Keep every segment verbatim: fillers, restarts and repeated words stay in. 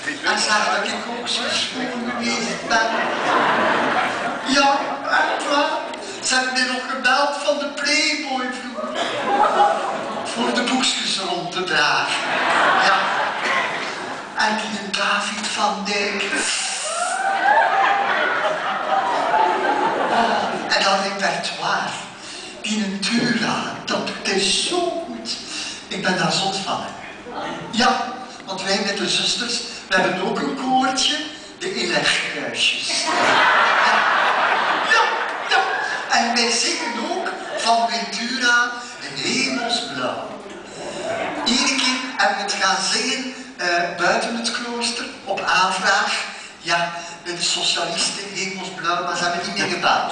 En zag dat ik ook zo schoon geweest ben. Ja, echt waar. Ze hebben mij nog gebeld van de Playboy vroeger. Voor de boekjes rond te dragen. Ja. En die David van Dijk. Oh, en dat repertoire. Die Natura, dat doet hij zo goed. Ik ben daar zot van. Ja, want wij met de zusters, we hebben ook een koortje, de Illegkruisjes. Ja, ja, ja. En wij zingen ook van Ventura een hemelsblauw. Iedere keer hebben we het gaan zingen uh, buiten het klooster, op aanvraag. Ja, de socialisten, hemelsblauw, maar ze hebben niet meer gebouwd.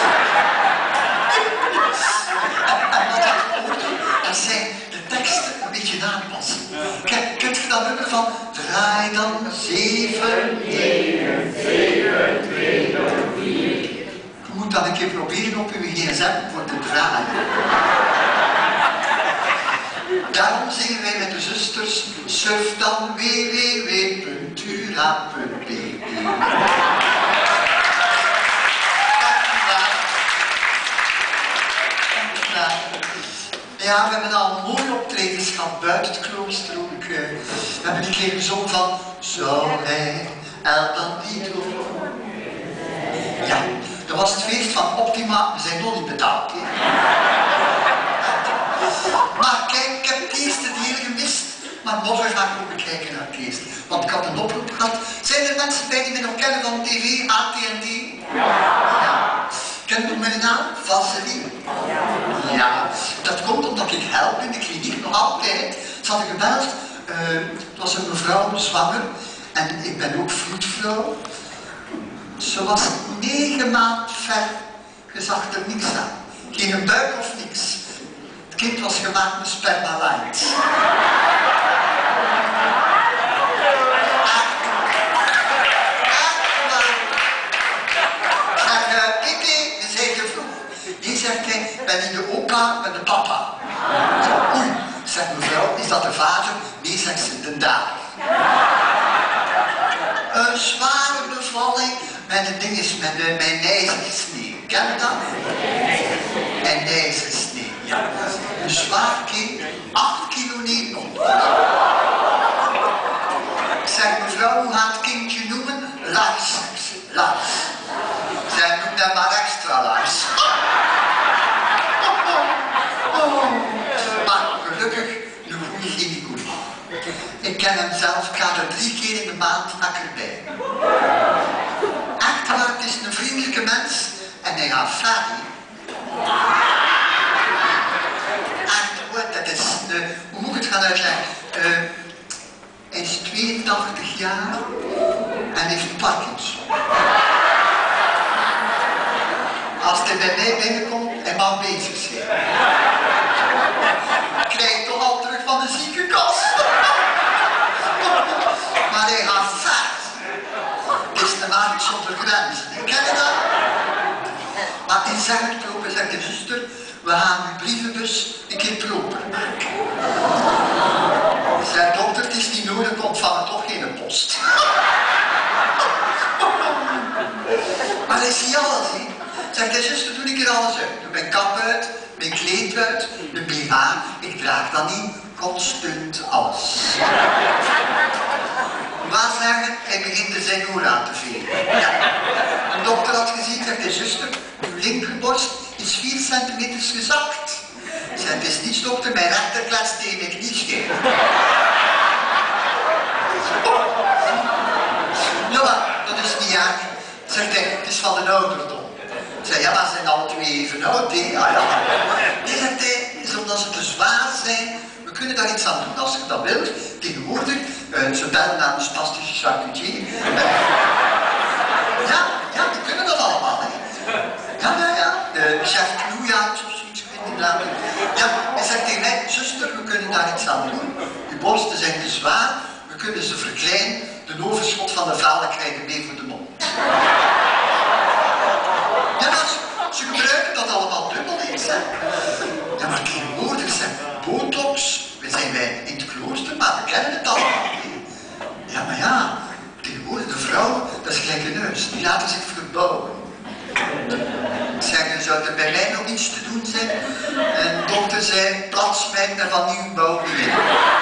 En wat ik ook doe, dat zijn de teksten een beetje aanpassen. Kent je dat nummer van draai dan zeven, negen, zeven, twee, vier. Je moet dat een keer proberen op uw gsm voor te draaien. Daarom zingen wij met de zusters, surf dan w w w punt tura punt b e. Ja, we hebben al mooie optredens gehad buiten het klooster ook. We hebben een keer gezongen van zou hij el bandito. Ja, dat was het feest van Optima, we zijn nog niet betaald. He. Maar kijk, ik heb het eerste deel gemist, maar morgen ga ik ook bekijken naar het eerste. Want ik had een oproep gehad. Zijn er mensen bij die mij nog kennen van tv, A T N T? Ja. Ken je mijn naam? Vaseline. Ja, dat komt omdat ik help in de kliniek nog altijd. Ze hadden gebeld, uh, het was een mevrouw zwanger en ik ben ook vroedvrouw. Ze was negen maanden ver, je zag er niks aan. Geen buik of niks. Het kind was gemaakt met spermalight. Die zegt hij, ben je de opa, ben de papa. Oei, zegt mevrouw, is dat de vader? Nee, zegt ze, de dader. Een zware bevalling met een ding is met de, mijn nijzersnee. Ken je dat? En nijzersnee, ja. Een zwaar kind, acht kilo neerkomt. Zeg mevrouw, hoe gaat het kindje noemen? Lars, Lars. Zij noemt hem maar extra Lars. Oh. Maar gelukkig een goede gynaecoloog. Ik ken hem zelf, ik ga er drie keer in de maand lekker bij. Echt waar, het is een vriendelijke mens en hij gaat verder. Echt goed, dat is, uh, hoe moet ik het gaan uitleggen? Uh, hij is tweeëntachtig jaar en heeft Parkinson. Als hij bij mij binnenkomt, hij mag bezig zijn. Krijg toch al terug van de ziekenkast. Maar hij gaat vet. Het is de maand zonder grenzen. Ken je dat? Maar in zijn proper zegt de zuster, we gaan uw brievenbus een keer proper maken. Zijn dokter, het is niet nodig, komt van het toch geen post. Maar hij ziet alles, hè. Zegt de zuster, doe ik er alles uit. Doe mijn kap uit, mijn kleed uit, de B H. Ik draag dan niet constant alles. Maar zeggen, hij begint er zijn oor aan te vegen. Ja. De dokter had gezien, zegt de zuster, uw linkerborst is vier centimeter gezakt. Zegt, het is niets dokter, mijn rechterklets tegen mijn knie scheef. Ja, maar dat is niet erg. Zegt hij, het is van de ouderdom. Ik zei, ja, maar ze zijn alle twee even oud, hè? Ah, ja. Die zegt hij, is omdat ze te zwaar zijn, we kunnen daar iets aan doen als je dat wilt. Tegenwoordig, uh, ze bellen naar een spastische charcutier. Ja, ja, die kunnen dat allemaal, hè? Ja, ja, ja. De chef knoejaars of zoiets, ik weet niet later. Ja, hij zegt tegen mij, zuster, we kunnen daar iets aan doen. Uw borsten zijn te zwaar, we kunnen ze verkleinen. De overschot van de vrouwen krijgen mee voor de mond. Ja, maar ze, ze gebruiken dat allemaal dubbel eens, hè. Ja, maar tegenwoordig zijn botox, we zijn wij in het klooster, maar we kennen het allemaal. Ja, maar ja, Dus die laten zich verbouwen. Ik zeg, er zou er bij mij nog iets te doen zijn. En de dokter zei, plaats mij er van nieuw bouw in.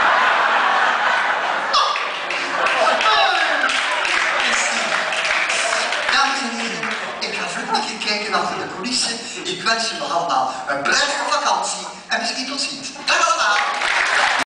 Dames en heren, ik ga vlug een keer kijken achter de coulissen. Ik wens jullie allemaal een prettige vakantie en misschien tot ziens. Dag!